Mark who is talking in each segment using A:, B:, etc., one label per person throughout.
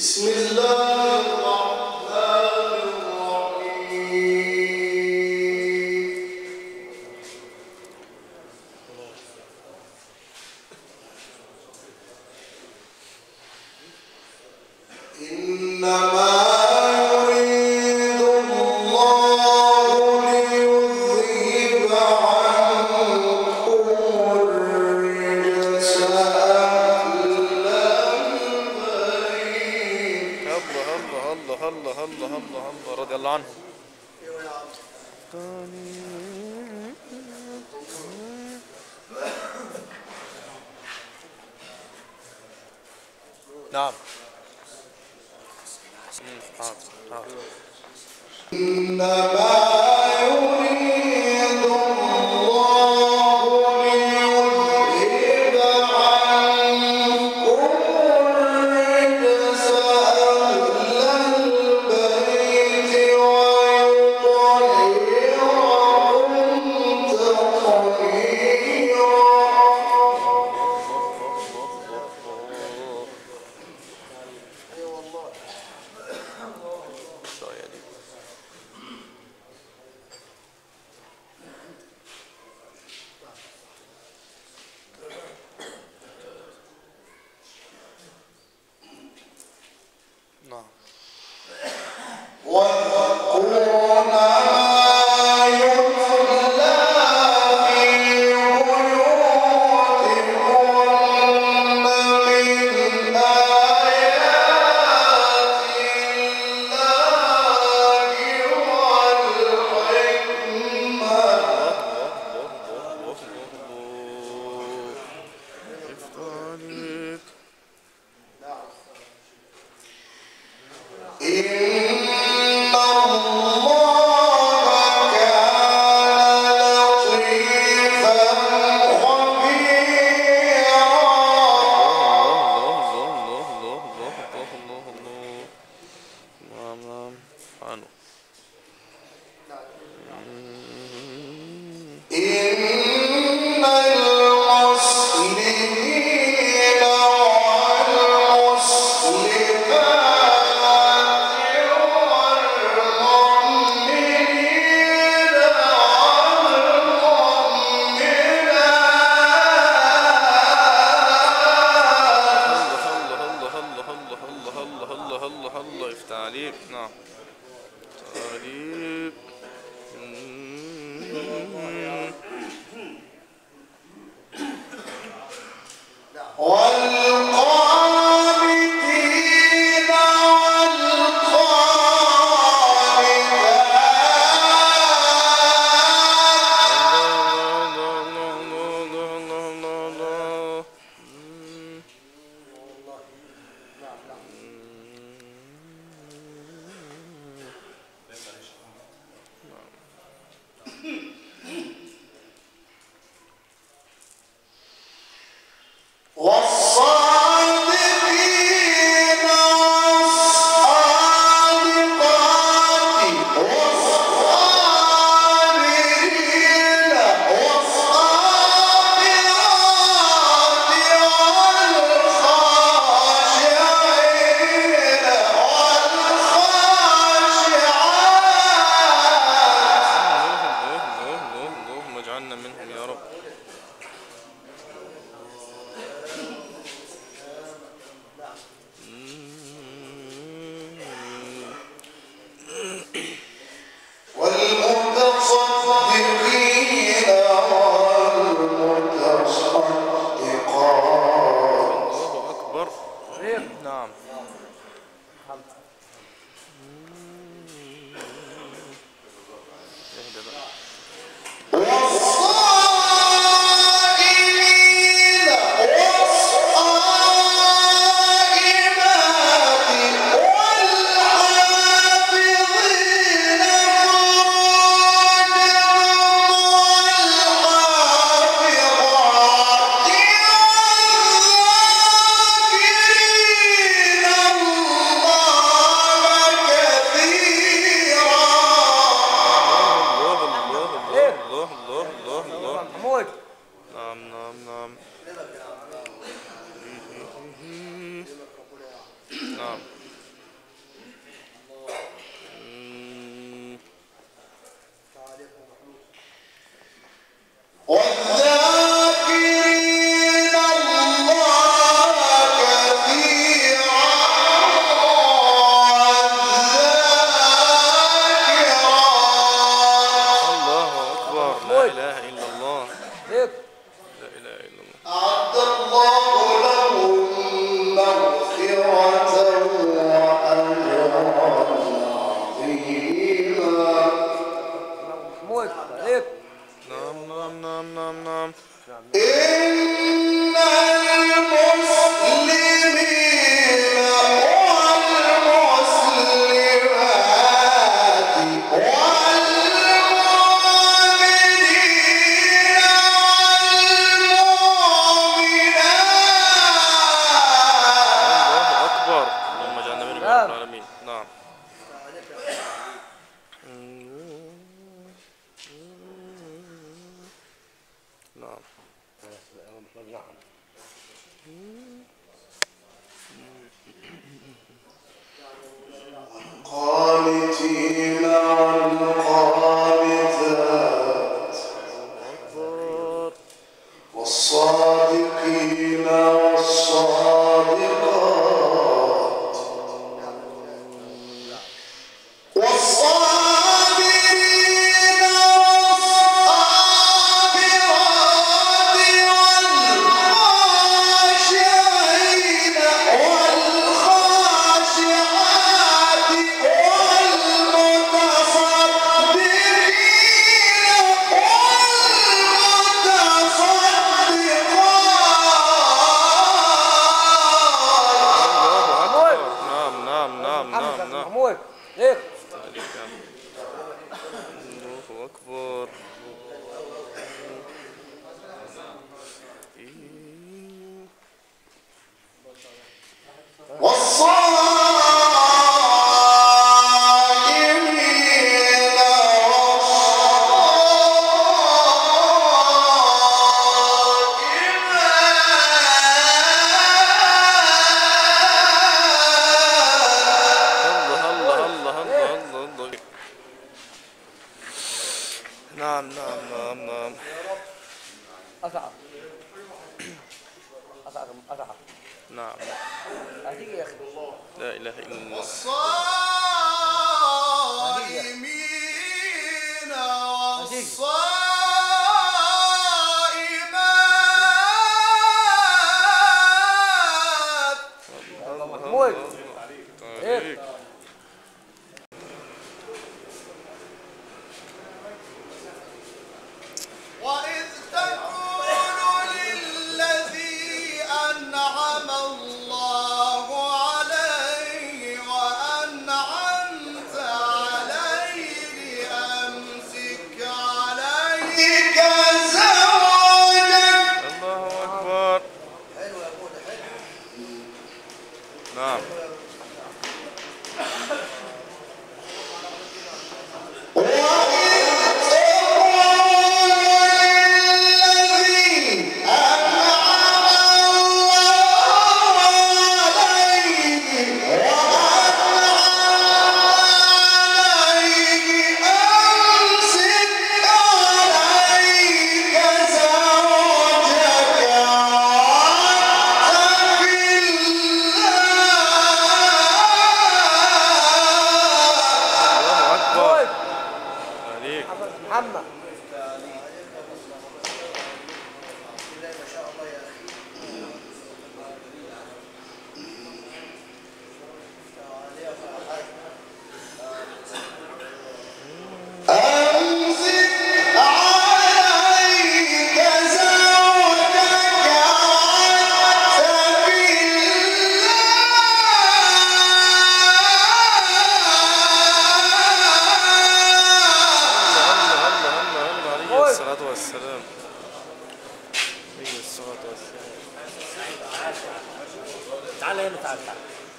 A: بسم الله الرحمن الرحيم. إنما يريد الله ليذهب عنكم الرجس أهل البيت.
B: الله رضي الله عنهم. نعم. حاضر.
A: إنما يريد الله ليذهب عنكم الرجس أهل البيت ويطهركم تطهيرا. واذكرن ما يتلى في بيوتكن من آيات الله
B: نعم.
A: إن المسلمين والمسلمات
B: الله أكبر. اللهم اجعلنا منهم يا رب العالمين. نعم. نعم.
A: والقانتين والقانتات
B: أكبر.
A: والصادقين والصادقات والصابرين والصابرات والخاشعين والخاشعات والمتصدقين والمتصدقات.
B: الله أكبر. نعم نعم نعم نعم نعم.
C: محمود ليك
B: الله أكبر.
A: والصائمين والصائمات
B: الله الله الله الله الله. نعم نعم نعم نعم.
C: أصعب أصعب أصعب
B: نعم.
C: هتيجي يا أخي
B: لا إله إلا الله.
A: والصائمين والصائمات
C: محمود
B: عليك.
A: وإذ تقول للذي أنعم الله عليه وأنعمت عليه أمسك عليك زوجك.
B: الله أكبر. نعم. الله أكبر. عليك.
C: محمد
A: أمسك عليك زوجك واتق
B: الله الله الله الله عليه الصلاة والسلام. عليه الصلاة والسلام.
C: تعال هنا تعال تعال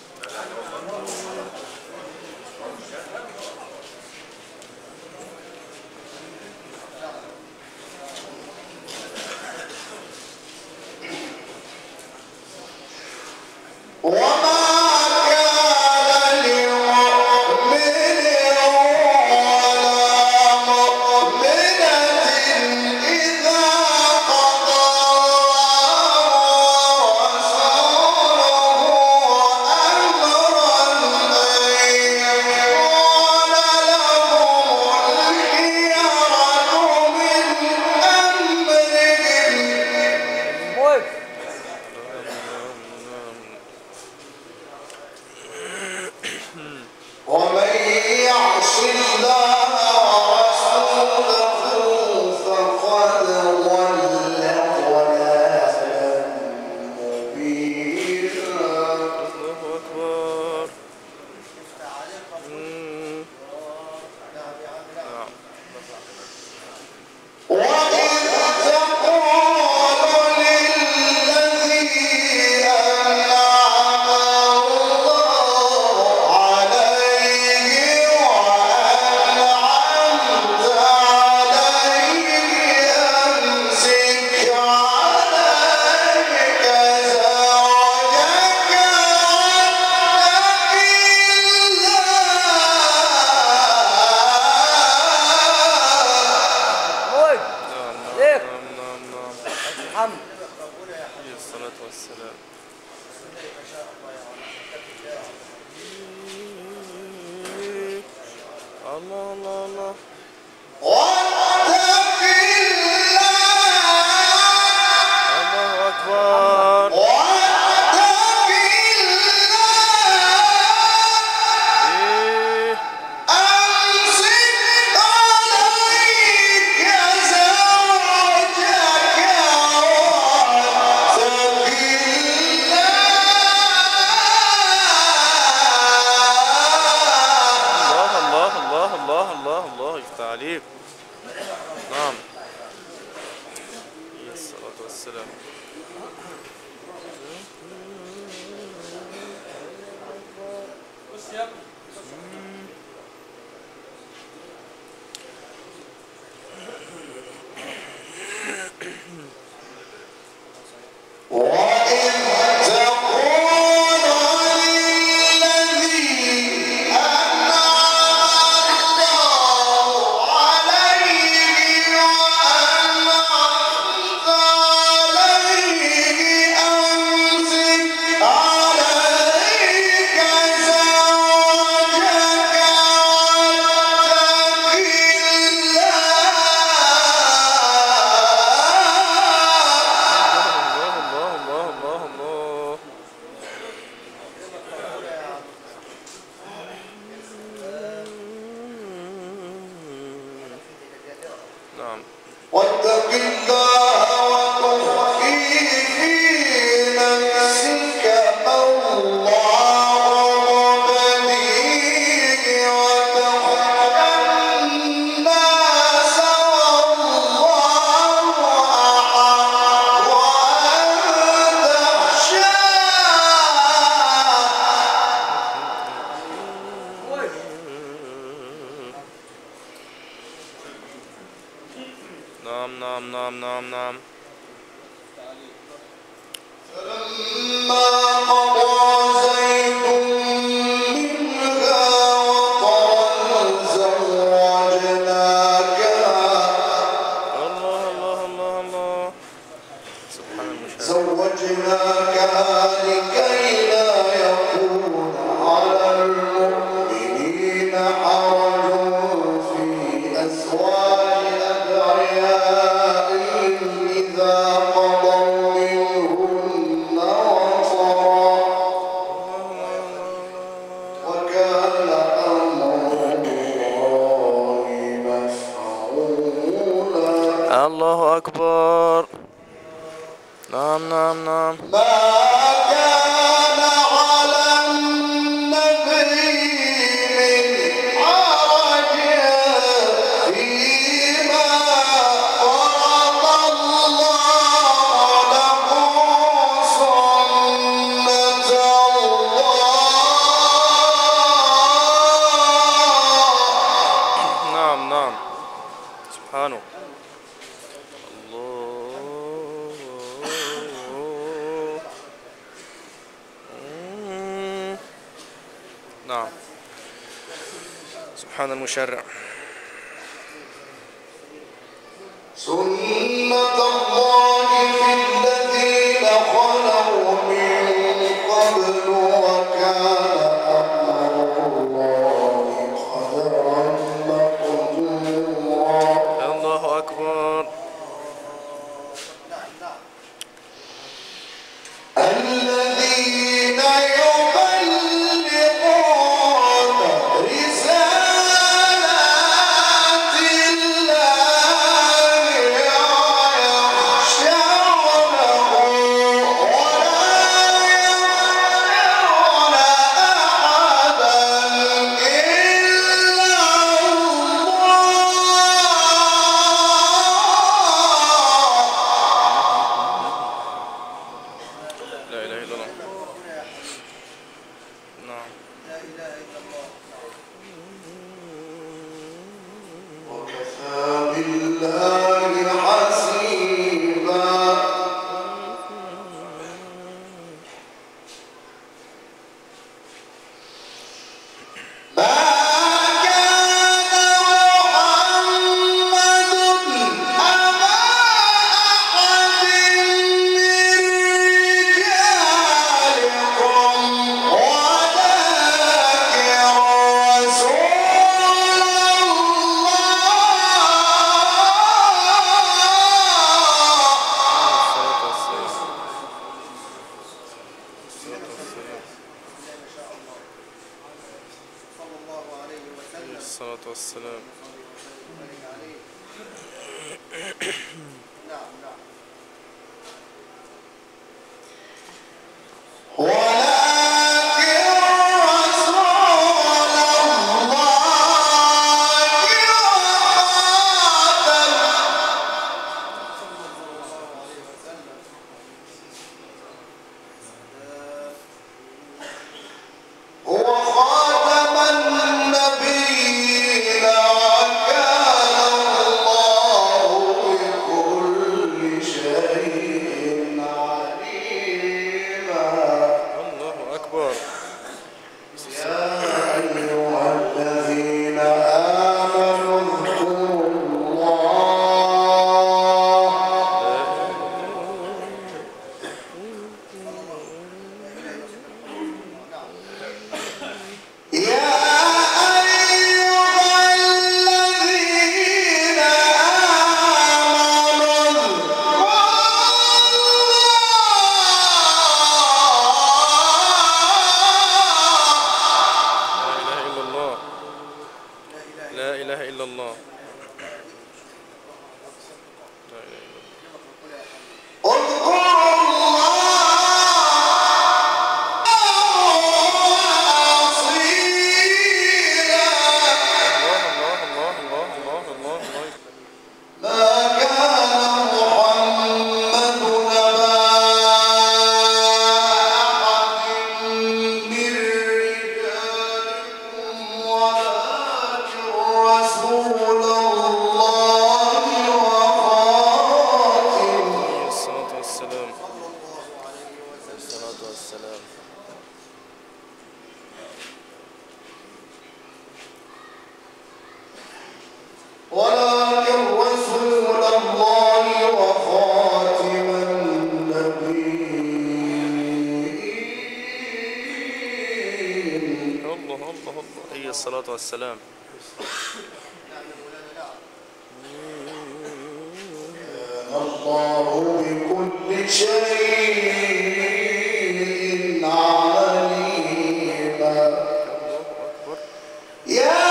A: وما كان لمؤمن ولا مؤمنة إذا قضى الله ورسوله أمرا أن
B: عليه الصلاة والسلام. الله الله الله.
A: واتق
B: الله أكبر.
A: واتق
B: إيه.
A: أمسك عليك زوجك واتق
B: الله الله الله الله الله يفتح عليك. نعم. عليه الصلاة والسلام.
A: وإذ تقول للذي أنعم الله عليه وأنعمت عليه أمسك عليك زوجك واتق الله وتخفي في نفسك ما الله مبديه وتخشى الناس والله أحق وأن
B: نعم نعم نعم نعم نعم.
A: فلما قضى زيد منها وطرا زوجناكها
B: الله الله الله الله. سبحان المشاهد.
A: زوجناكها لكي لا يكون على المؤمنين حرج في أزواج أدعيائهم إذا قضوا منهن وطرا وكان أمر الله مفعولا.
B: الله أكبر. نعم نعم نعم.
A: ما كان على النبي من حرج فيما فرض الله له سنة الله.
B: نعم نعم. سبحانه. الله. نعم. سبحان المشرع.
A: سنة الله في الذين خلوا من قبل وكان أمر الله قدرا مقدورا.
B: الله أكبر.
A: الذين يبلغون رسالات
B: والسلام. الله أكبر. لا إله إلا الله. لا إله إلا الصلاة والسلام.
A: الله بكل شيء عليما. يا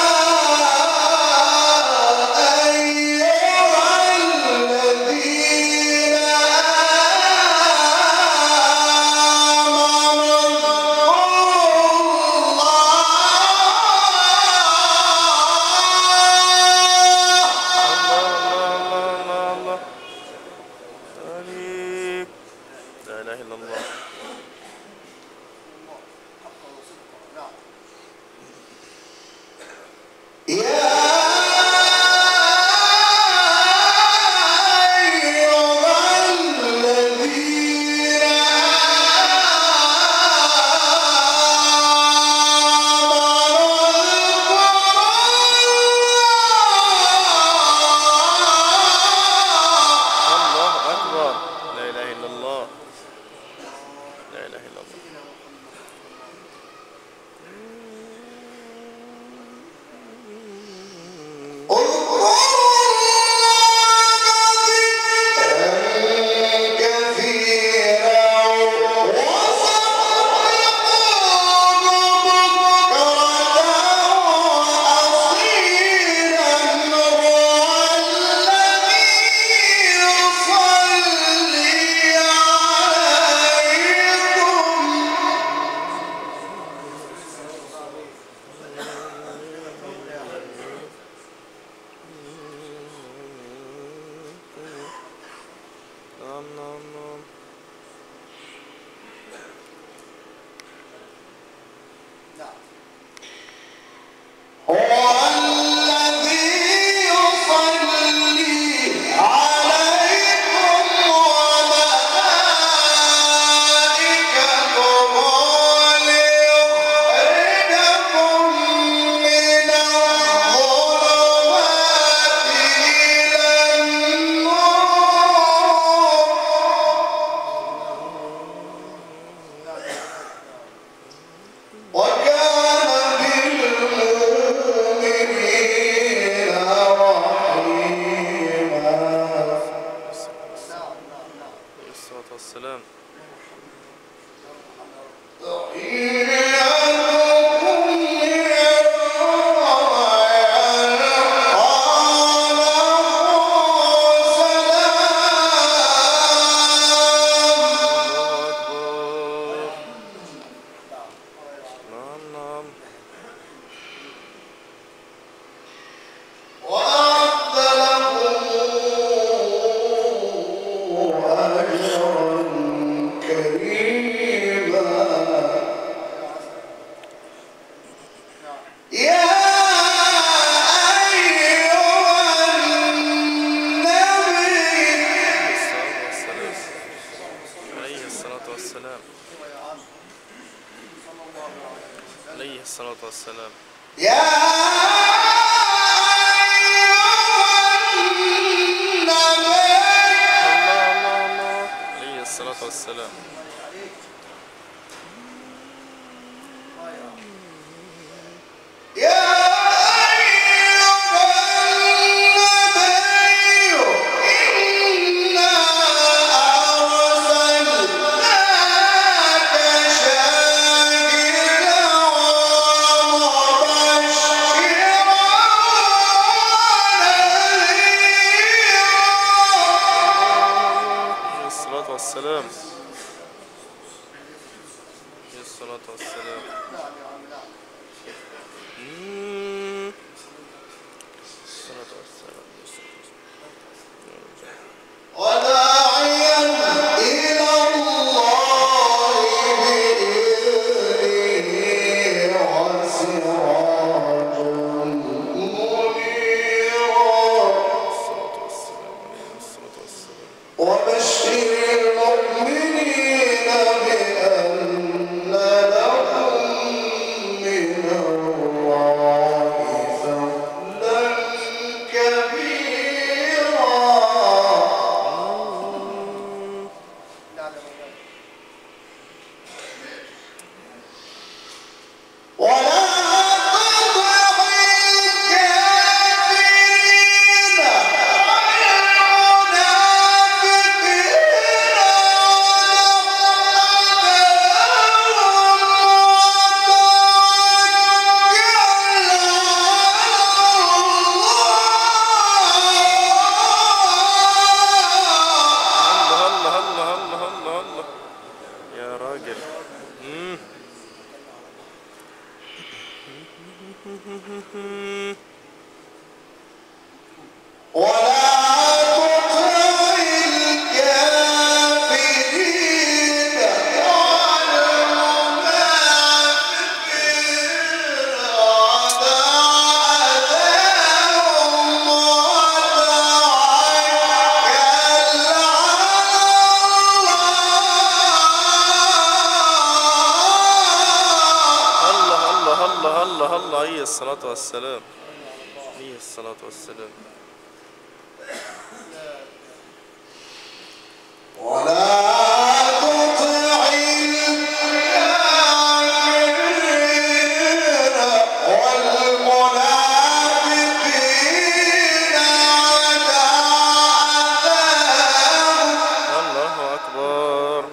B: والسلام.
A: تحيتهم يوم
B: والسلام. عليه الصلاة والسلام.
A: يا
B: عليه الصلاة والسلام. والسلام. الصلاة والسلام. الصلاة والسلام.
A: وداعيا إلى الله بإذنه وسراجا منيرا.
B: الصلاة والسلام عليه الصلاة والسلام.
A: وبشر المؤمنين بأن لهم من الله فضلا كبيرا. ولا تطع الكافرين
B: الله يا راجل.
A: ولا تطع الكافرين والمنافقين ودعهم وتوكل على
B: الله عليه الصلاة والسلام. عليه الصلاة والسلام.
A: ولا تطع الكافرين والمنافقين ودعهم
B: الله أكبر.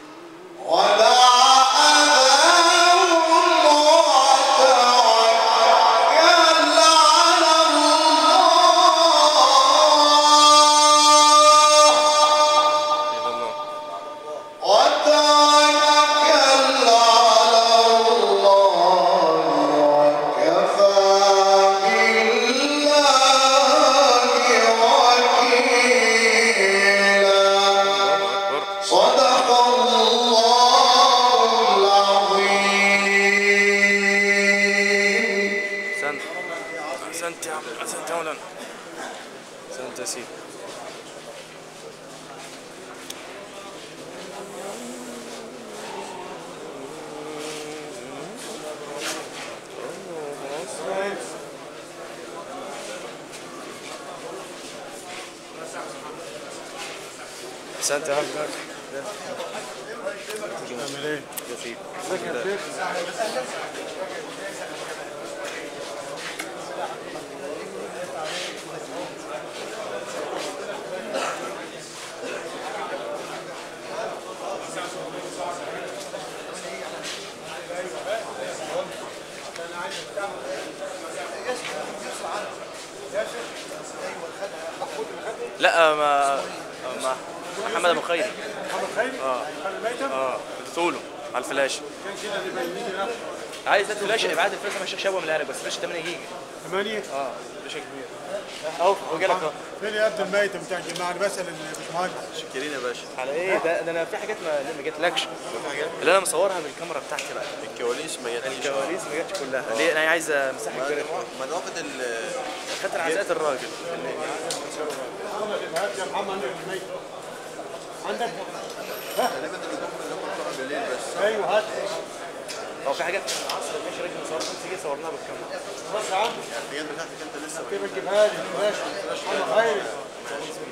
B: أحسنت يا عم، أحسنت يا مولانا، أحسنت يا سيدي. أحسنت يا عم.
D: تعمل ايه؟
B: يا سيدي. لا ما محمد ابو خير.
D: محمد خيري؟
B: اديته له على الفلاشه.
D: كان كده اللي بيني
B: عايز الفلاشه ابعت الفلاشه مش شبوه من العرق بس فلاشه 8 جيجا.
D: 8
B: فلاشه كبيره اهو وجالك اهو.
D: فين يا ابن الميت بتاع الجماعه؟ انا بسال الباشمهندس.
B: شكرين يا باشا. على ايه ده انا في حاجات ما جاتلكش اللي انا مصورها بالكاميرا بتاعتي بقى.
E: الكواليس ما جاتش.
B: الكواليس ما جاتش كلها. ليه انا عايز مساحه كبيره.
E: ما انا واخد
B: خدت عزقات الراجل.
D: هات يا محمد الميت عندك؟
E: غالبا اللي هم بتوع
D: ايوه هات.
B: هو في حاجات من العصر مش راجل صور 5 جنيه صورناها بالكاميرا.
D: بس يا عم
A: الحاجات بتاعتك انت لسه
D: كيف تجيبها لي؟ ماشي. محمد خيري.